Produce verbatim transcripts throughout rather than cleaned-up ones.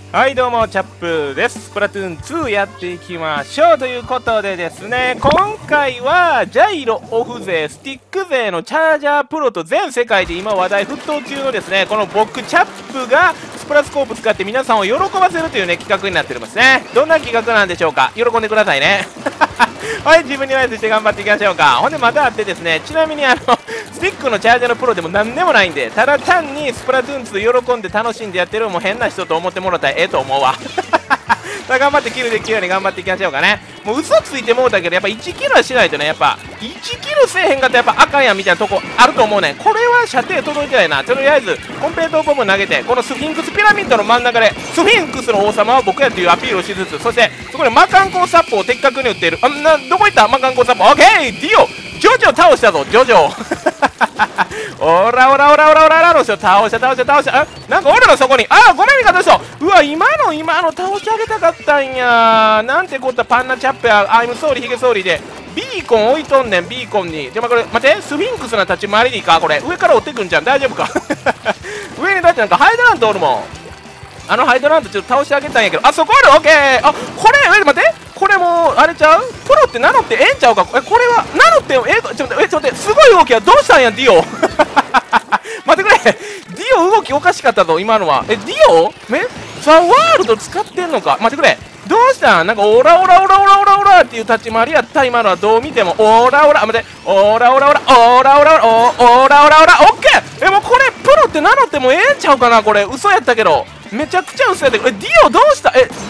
はいどうもチャップです。スプラトゥーンツーやっていきましょうということでですね、今回はジャイロオフ勢スティック勢のチャージャープロと全世界で今話題沸騰中のですね、この僕チャップがスプラスコープ使って皆さんを喜ばせるというね企画になっておりますね。どんな企画なんでしょうか。喜んでくださいねはい、自分に合わせて頑張っていきましょうか。ほんでまたあってですね、ちなみにあのスティックのチャージャーのプロでも何でもないんで、ただ単にスプラトゥーンツー喜んで楽しんでやってるもう変な人と思ってもらったらええと思うわさあ頑張ってキルできるように頑張っていきましょうかね。もう嘘ついてもうたけどやっぱいちキルはしないとね、やっぱいちキルせえへんかったらやっぱあかんやんみたいなとこあると思うねん。これは射程届いてないな。とりあえずコンペイトーボム投げて、このスフィンクスピラミッドの真ん中でスフィンクスの王様は僕やっていうアピールをしつつ、そしてそこで魔漢光サッポを的確に打っている。あなどこ行った魔漢光サッポ。オッケーディオジョジョ倒したぞジョジョオラオラオラオラオラオラの人倒した倒した倒した。あなんかおるのそこに。あごめん味方の人。うわ今の今の倒し上げたかったんや。なんてこったパンナチャップやアイムソーリーヒゲソーリーでビーコン置いとんねん。ビーコンにじゃあこれ待って、スフィンクスな立ち回りでいいか。これ上から追ってくんじゃん。大丈夫か上にだってなんかハイドラントおるもん。あのハイドラントちょっと倒してあげたんやけど、あそこある。オッケー。あこれえ待って、これもうあれちゃう。プロって名乗ってええんちゃうか。えこれは名乗ってええか。ちょっと待ってえちょっと待って、すごい動きはどうしたんやディオ待ってくれディオ動きおかしかったぞ今のは。えディオめザ・ワールド使ってんのか。待ってくれどうしたん。なんかオラオラオラオラオラオラっていう立ち回りやった今のは。どう見てもオラオラ待ってオラオラオラオラオラオラオラオラオラオッケー。えもうこれプロって名乗ってもええんちゃうかな。これ嘘やったけどめちゃくちゃ嘘やったけど。えディオどうした。えディ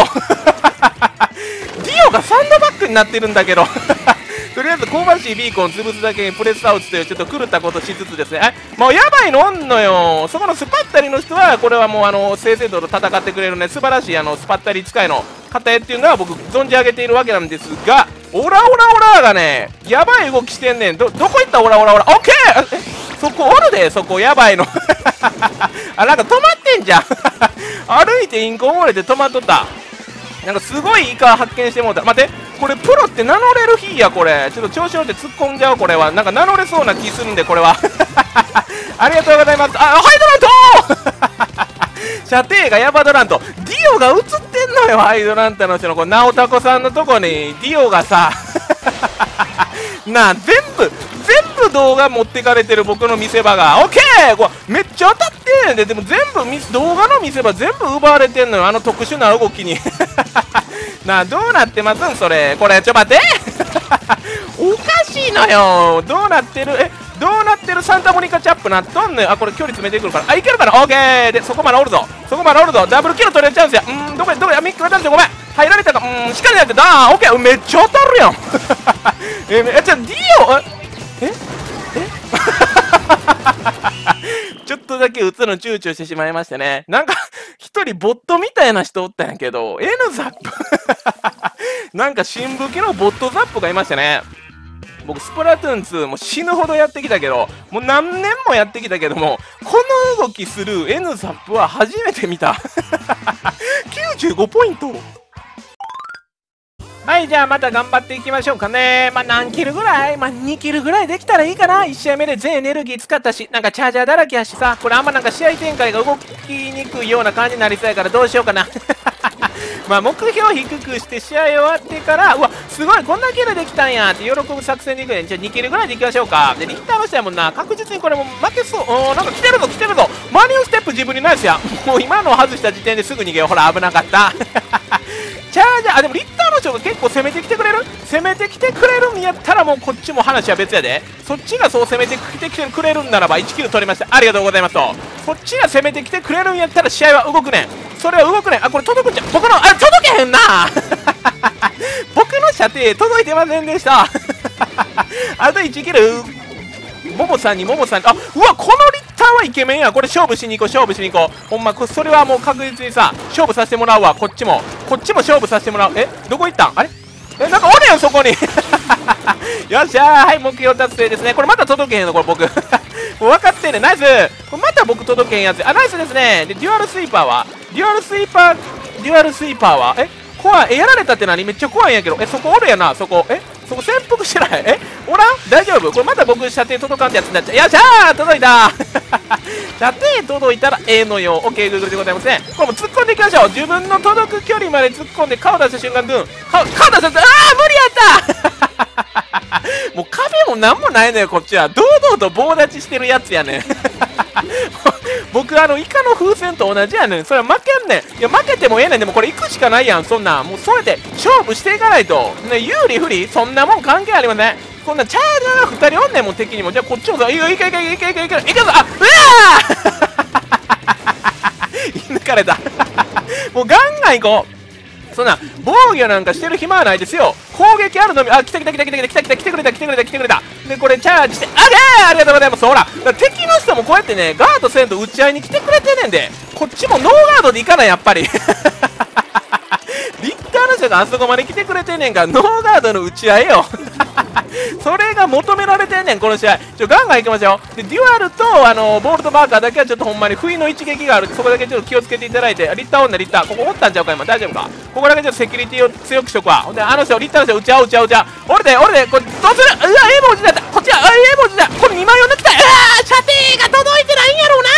オディオがサンドバッグになってるんだけどとりあえず香ばしいビーコン潰すだけにプレスアウトというちょっと狂ったことしつつですね、えもうやばいのおんのよ。そこのスパッタリの人はこれはもうあの正々堂々戦ってくれるね素晴らしいあのスパッタリ使いの方へっていうのは僕存じ上げているわけなんですが、オラオラオラがねやばい動きしてんねん。どどこ行ったオラオラオラ。オッケー。えそこおるでそこやばいのあなんか止まってんじゃん歩いてインコ漏れて止まっとった。なんかすごいイカ発見してもうた。待ってこれプロって名乗れる日や。これちょっと調子乗って突っ込んじゃう。これはなんか名乗れそうな気するんでこれはありがとうございます。あハイドラント射程がヤバドラント。ディオが映ってんのよ。ハイドラントの人のこのナオタコさんのとこにディオがさなあ全部全部動画持ってかれてる僕の見せ場が。オッケーこれめっちゃ当たってんで。でも全部動画の見せ場全部奪われてんのよあの特殊な動きになあどうなってますんそれ。これちょ待っておかしいのよ。どうなってるえどうなってる。サンタモニカチャップなっとんのよ。あこれ距離詰めてくるから。あいけるかな。オッケーでそこまでおるぞそこまでおるぞ。ダブルキル取れるチャンスや。うんどこやどこやミックのチャンスや。ごめん入られたか。うんしっかりやってた。オッケーめっちゃ当たるやんえめっちゃディオええちょっとだけ打つの躊躇してしまいましたね。なんか一人ボットみたいな人おったんやけど N ザップなんか新武器のボットザップがいましたね。僕スプラトゥーンツーも死ぬほどやってきたけどもう何年もやってきたけどもこの動きする N ザップは初めて見たきゅうじゅうごポイント。はいじゃあまた頑張っていきましょうかね。まあ何キルぐらいまあにキルぐらいできたらいいかな。いち試合目で全エネルギー使ったしなんかチャージャーだらけやしさ、これあんまなんか試合展開が動きにくいような感じになりそうやからどうしようかなまあ目標を低くして試合終わってからうわすごいこんなキルできたんやって喜ぶ作戦でいくねん。じゃあにキルぐらいでいきましょうか。でリンターの人やもんな確実にこれも負けそう。おーなんか来てるぞ来てるぞ。マリオステップ自分にナイスや。もう今の外した時点ですぐ逃げよう。ほら危なかったチャージャーあでもリッターの人が結構攻めてきてくれる攻めてきてくれるんやったらもうこっちも話は別やで。そっちがそう攻めてきてくれるんならばいちキル取りましたありがとうございますと。こっちが攻めてきてくれるんやったら試合は動くねん。それは動くねん。あこれ届くんじゃ僕のあ届けへんな僕の射程届いてませんでしたあといちキルももさんにももさんにあうわこのリッターはイケメンや。これ勝負しに行こう勝負しに行こう。ほんまそれはもう確実にさ勝負させてもらうわ。こっちもこっちも勝負させてもらう。えどこ行ったんあれえなんかおるやんそこによっしゃーはい目標達成ですね。これまた届けへんのこれ僕もう分かってんねんナイス。これまた僕届けへんやつあナイスですね。でデュアルスイーパーはデュアルスイーパーデュアルスイーパーはえ怖いえやられたって何めっちゃ怖いんやけどえそこおるやなそこえそこ潜伏してないえおらん大丈夫これまた僕射程届かんってやつになっちゃう。よっしゃー届いた射程届いたらええのよ。 OK グーグルでございますね。これも突っ込んでいきましょう。自分の届く距離まで突っ込んで顔出した瞬間ドゥン顔顔出した瞬間ああ無理やったもう壁もなんもないのよこっちは。堂々と棒立ちしてるやつやねん僕あのイカの風船と同じやねん。それは負けんねん。いや負けてもええねん。でもこれ行くしかないやん。そんなんもうそれで勝負していかないとね。有利不利そんなもん関係ありません。こんなチャージャーがふたりおんねんもん敵にも。じゃあこっちもさいいよいけいけいけいけいけいけいけぞあうわー抜かれたもうガンガン行こう。そんな防御なんかしてる暇はないですよ。攻撃あるのみあ来た来た来た来た来た来た来てくれた来てくれた来てくれた。でこれチャージしてあげーありがとうございます。ほら敵の人もこうやってねガードせんと打ち合いに来てくれてんねんで。こっちもノーガードでいかないやっぱりリッターの人があそこまで来てくれてんねんからノーガードの打ち合いよそれが求められてんねんこの試合。ちょガンガンいきましょう。でデュアルとあのボールとバーカーだけはちょっとほんまに不意の一撃がある。そこだけちょっと気をつけていただいて。リッターおんねリッターここおったんちゃうか今大丈夫か。ここだけちょっとセキュリティを強くしとくわ。ほんであの人リッターの人打ち合う打ち合う打ち合う俺で俺でこれどうする。うわ A 文字だったこっちは A 文字だ。これにまいを抜きたい。うわ射程が届いてないんやろうな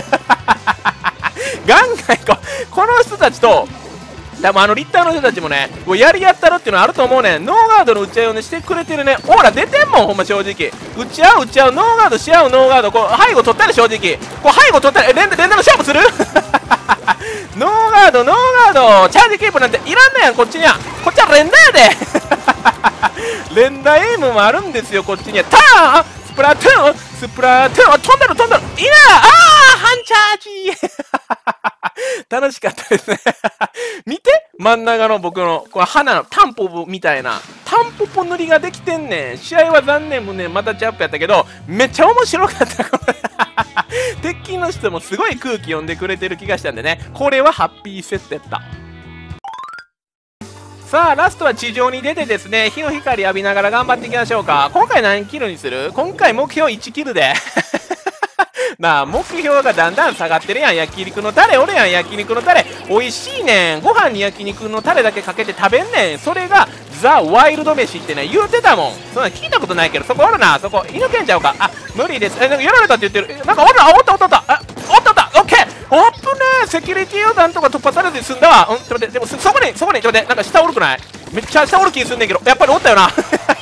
ガンガンいこう。この人たちとでもあのリッターの人たちもねもうやりやったろっていうのはあると思うねん。ノーガードの打ち合いをねしてくれてるね。オーラ出てんもんほんま正直。打ち合う打ち合うノーガードし合うノーガードこう背後取ったら正直こう背後取ったらえ連打連打の勝負するノーガードノーガードチャージキープなんていらんのやんこっちには。こっちは連打やで連打エイムもあるんですよこっちには。ターンスプラトゥーンスプラトゥーン飛んでる飛んでるいいなあー半チャージ楽しかったですね見て真ん中の僕のこれ花のタンポポみたいなタンポポ塗りができてんねん。試合は残念もねまたジャンプやったけどめっちゃ面白かったこれ敵の人もすごい空気読んでくれてる気がしたんでねこれはハッピーセットやった。さあラストは地上に出てですね日の光浴びながら頑張っていきましょうか。今回何キルにする。今回目標いちキルでなあ目標がだんだん下がってるやん。焼肉のタレおるやん。焼肉のタレ美味しいねん。ご飯に焼肉のタレだけかけて食べんねん。それがザ・ワイルド飯ってね言うてたもん。そんな聞いたことないけどそこおるな。そこ射抜けんちゃうか。あ無理です。えなんかやられたって言ってる。なんかおるな。おったおったおったあおったおったオッケーオープンねー。セキュリティをなんとか突破されずに済んだわ。うんちょっと待ってでもそこにそこにちょっと待ってなんか下おるくない。めっちゃ下おる気すんねんけどやっぱりおったよな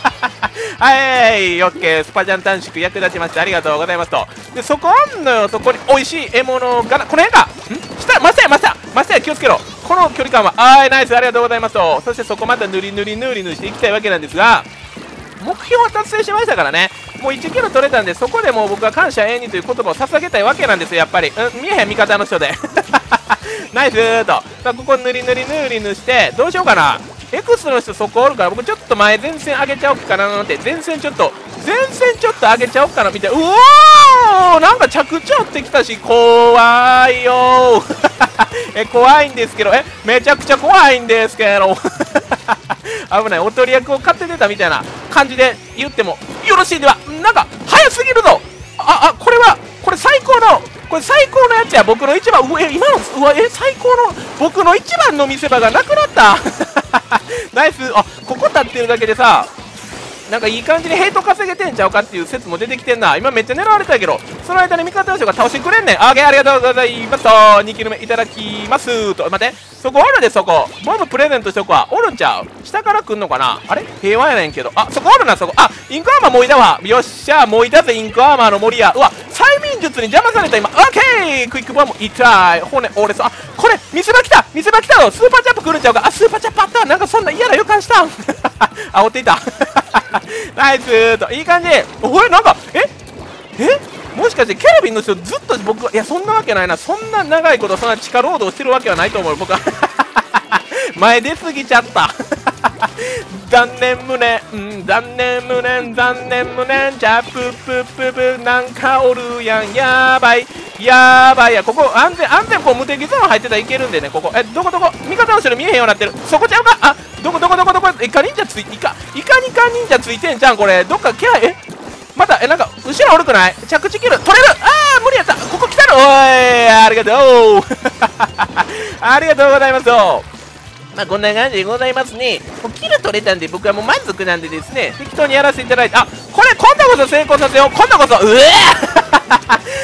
はいオッケースパジャン短縮役立ちましてありがとうございますと。でそこあんのよそこに美味しい獲物がこの辺かん下マスターマスターマスター気をつけろ。この距離感はあーナイスありがとうございますと。そしてそこまた塗り塗り塗り塗りしていきたいわけなんですが目標は達成しましたからね。もういちキロ取れたんでそこでもう僕は感謝永遠にという言葉を捧げたいわけなんですよやっぱり。うん見えへん味方の人でナイスーと。さあここ塗り塗り塗り塗してどうしようかな。X の人そこおるから僕ちょっと前前線上げちゃおうかななんて前線ちょっと前線ちょっと上げちゃおうかなみたいな。うおーなんか着地追ってきたし怖いよえ怖いんですけどえめちゃくちゃ怖いんですけど危ないおとり役を買って出たみたいな感じで言ってもよろしいでは。なんか早すぎるぞ。ああこれはこれ最高のこれ最高のやつや。僕の一番うわえ今のうわえ最高の僕の一番の見せ場がなくなったナイス。あここ立ってるだけでさなんかいい感じにヘイト稼げてんちゃうかっていう説も出てきてんな。今めっちゃ狙われたけどその間に味方の人が倒してくれんねん。あげありがとうございますとにキル目いただきますと。待ってそこおるでそこボムプレゼントしとくわ。おるんちゃう下から来んのかな。あれ平和やねんけどあそこおるなそこ。あインクアーマーもういたわ。よっしゃもういたぜインクアーマーの森や。うわ催眠術に邪魔された今。オッケークイックボム痛い骨折れそう。あこれ見せ場来た見せ場来たぞ。スーパーチャップ来るんちゃうか。あスーパーチャップあったなんかそんな嫌な予感したあ追っていたナイスーといい感じ。おいなんかええもしかしてキャラビンの人ずっと僕はいやそんなわけないな。そんな長いことそんな地下労働してるわけはないと思う僕は前出過ぎちゃった残念無念、うん、残念無念残念無念ジャププププなんかおるやんやばいやばいやここ安全安全こう無敵ゾーン入ってたらいけるんでねここえどこどこ味方の人見えへんようになってるそこちゃうか。あどこどこどこどこイカ忍者ついイカイカニカ忍者ついてんじゃんこれどっかキャラえまたえなんか後ろおるくない着地キル取れる。あー無理やったここ来たのおいありがとうありがとうございますと。まあこんな感じでございますね。もうキル取れたんで僕はもう満足なんでですね適当にやらせていただいてあこれ今度こそ成功させよう今度こそうえー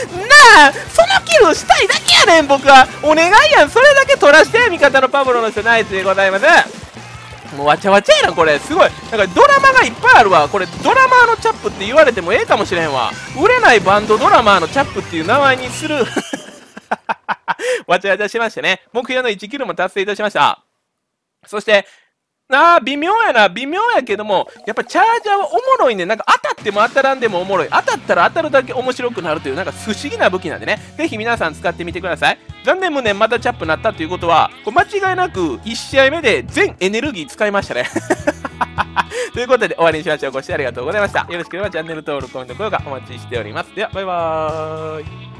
やん、そのキルしたいだけやねん、僕は。お願いやん、それだけ取らして、味方のパブロの人、ナイスでございます。もうわちゃわちゃやな、これ。すごい。なんかドラマがいっぱいあるわ。これ、ドラマーのチャップって言われてもええかもしれんわ。売れないバンドドラマーのチャップっていう名前にする。わちゃわちゃしましてね。目標のいちキルも達成いたしました。そして、あー、微妙やな、微妙やけども、やっぱチャージャーはおもろいね。なんか当たっても当たらんでもおもろい。当たったら当たるだけ面白くなるという、なんか不思議な武器なんでね。ぜひ皆さん使ってみてください。残念無念またチャップなったということは、これ間違いなくいち試合目で全エネルギー使いましたね。ということで終わりにしましょう。ご視聴ありがとうございました。よろしければチャンネル登録、コメント、高評価お待ちしております。では、バイバーイ。